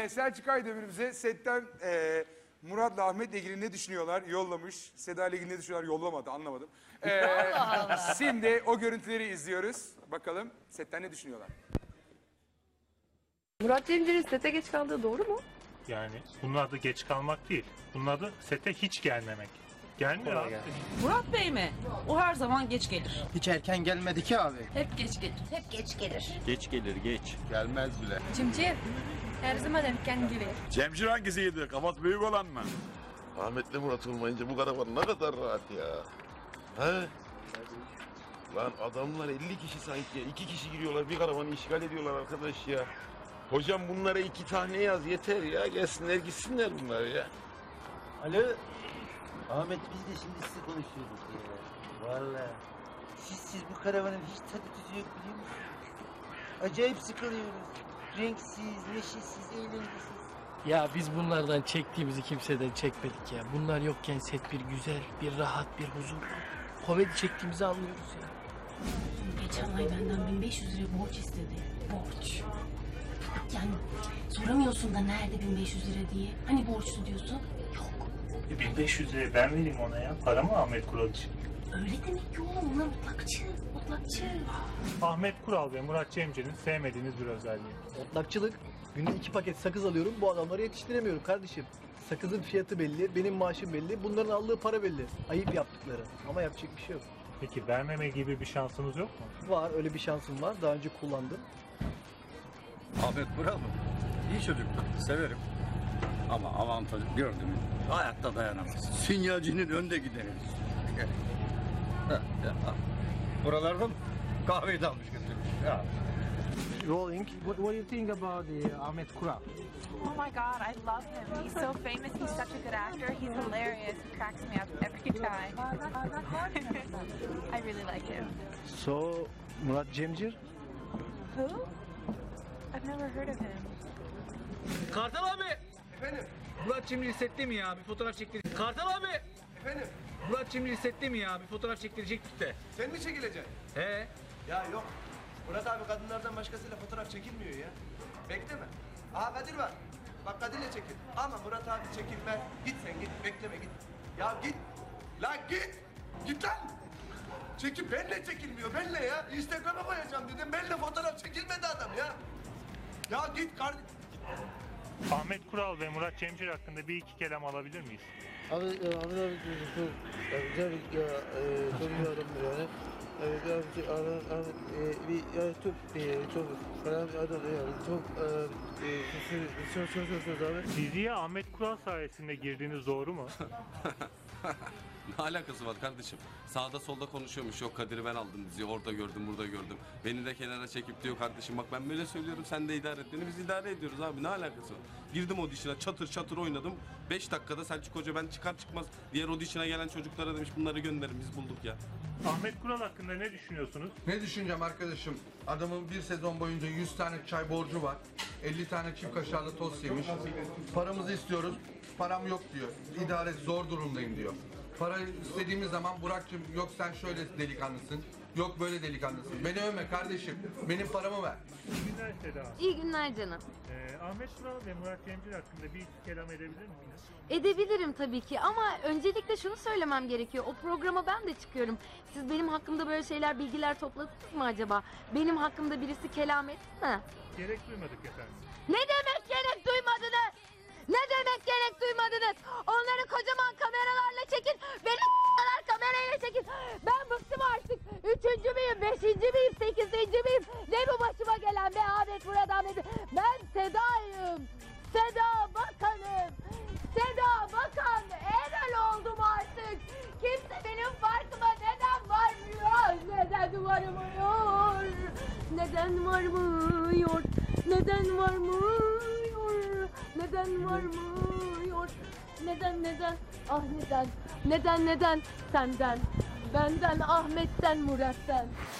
Selçuk Aydemir bize setten Murat'la Ahmet'le ilgili ne düşünüyorlar yollamış. Seda ile ilgili ne düşünüyorlar yollamadı, anlamadım. Şimdi o görüntüleri izliyoruz. Bakalım setten ne düşünüyorlar. Murat Cemcir'in sete geç kaldığı doğru mu? Yani bunun adı geç kalmak değil. Bunun adı sete hiç gelmemek. Gelmiyor abi. Murat Bey mi? O her zaman geç gelir. Hiç erken gelmedi ki abi. Hep geç gelir. Hep geç gelir. Geç gelir geç. Gelmez bile. Cemcir her zaman erken gelir. Cemcir hangisiydi? Kafası büyük olan mı? Ahmet'le Murat olmayınca bu karavan ne kadar rahat ya. He? Lan adamlar 50 kişi sanki ya. 2 kişi giriyorlar bir karavanı işgal ediyorlar arkadaş ya. Hocam bunlara 2 tane yaz yeter ya. Gelsinler gitsinler bunlar ya. Alo. Ahmet biz de şimdi sizi konuşuyorduk ya. Vallahi. Siz bu karavanın hiç tadı tuzu yok biliyor musun? Acayip sıkılıyoruz. Renksiz, neşesiz, eğlencesiz. Ya biz bunlardan çektiğimizi kimseden çekmedik ya. Bunlar yokken set bir güzel, bir rahat, bir huzur. Komedi çektiğimizi anlıyoruz ya. Geçen ay benden 1500 lira borç istedi. Borç. Yani soramıyorsun da nerede 1500 lira diye. Hani borçlu diyorsun? Yok. 1500 liraya ben vereyim ona ya. Para mı Ahmet Kural için? Öyle demek ki oğlum. Onlar mutlakçı. Mutlakçı. Ahmet Kural ve Murat Cemcir'in sevmediğiniz bir özelliği. Otlakçılık. Günde 2 paket sakız alıyorum. Bu adamları yetiştiremiyorum kardeşim. Sakızın fiyatı belli, benim maaşım belli. Bunların aldığı para belli. Ayıp yaptıkları. Ama yapacak bir şey yok. Peki vermeme gibi bir şansınız yok mu? Var, öyle bir şansım var. Daha önce kullandım. Ahmet Kural mı? İyi çocuk. Severim. Ama avantajı gördüm mü hayatta dayanamaz. Sinyalcinin önde gideriz. Buralarda mı? Kahveyi de almış götürmüş. Ya. Rolling. What do you think about the Ahmet Kural? Oh my God, I love him. He's so famous. He's such a good actor. He's hilarious. He cracks me up every time. I really like him. So, Murat Cemcir? Who? I've never heard of him. Kartal abi! Efendim? Murat Cemcir sette mi ya? Bir fotoğraf çektirecek. Kartal abi! Efendim? Murat Cemcir sette mi ya? Bir fotoğraf çektirecektik de. Sen mi çekileceksin? He? Ya yok. Murat abi kadınlardan başkasıyla fotoğraf çekilmiyor ya. Bekleme. Aha Kadir var. Bak Kadir'le çekil. Ama Murat abi çekilmez. Git sen git. Bekleme git. Ya git. Lan git. Git lan. Çekil. Benle çekilmiyor. Benle ya. Instagram'a koyacağım dedim. Benle fotoğraf çekilmedi adam ya. Ya git kardeşim. Ahmet Kural ve Murat Cemcir hakkında bir iki kelam alabilir miyiz? Abi çok güzel çok iyi adam yani. Diziye Ahmet Kural sayesinde girdiğiniz doğru mu? Ne alakası var kardeşim? Sağda solda konuşuyormuş. Yok Kadir'i ben aldım diziyi. Orada gördüm, burada gördüm. Beni de kenara çekip diyor kardeşim bak ben böyle söylüyorum sen de idare et. Beni biz idare ediyoruz abi. Ne alakası var? Girdim audition'a çatır çatır oynadım. 5 dakikada Selçuk Hoca ben çıkar çıkmaz diğer audition'a gelen çocuklara demiş bunları gönderin biz bulduk ya. Ahmet Kural hakkında ne düşünüyorsunuz? Ne düşüneceğim arkadaşım? Adamın bir sezon boyunca 100 tane çay borcu var. 50 tane çift kaşarlı tost yemiş. Paramızı istiyoruz. Param yok diyor. İdare et, zor durumdayım diyor. Para istediğimiz zaman Burak'cığım yok sen şöyle delikanlısın. Yok böyle delikanlısın. Beni övme kardeşim. Benim paramı ver. İyi günler Seda. İyi günler canım. Ahmet Kural ve Murat Cemcir hakkında bir iki kelam edebilir misiniz? Edebilirim tabii ki ama öncelikle şunu söylemem gerekiyor. O programa ben de çıkıyorum. Siz benim hakkımda böyle şeyler, bilgiler topladınız mı acaba? Benim hakkımda birisi kelam etti mi? Gerek duymadık efendim. Ne demek gerek duymadınız? Ne demek gerek duymadınız? Onları kocaman kameralarla çekin. Beni kadar kamerayla çekin. Ben bıktım artık. 3. müyüm, 5. miyim, 8. miyim? Ne bu başıma gelen be Ahmet Murat Ahmet? Ben Seda'yım. Seda Bakan'ım. Seda Bakan. Erol oldum artık. Kimse benim farkıma neden varmıyor? Neden varmıyor? Neden varmıyor? Neden varmıyor? Neden varmıyor? Neden? Ah neden? Neden? Senden, benden, Ahmet'ten, Murat'tan.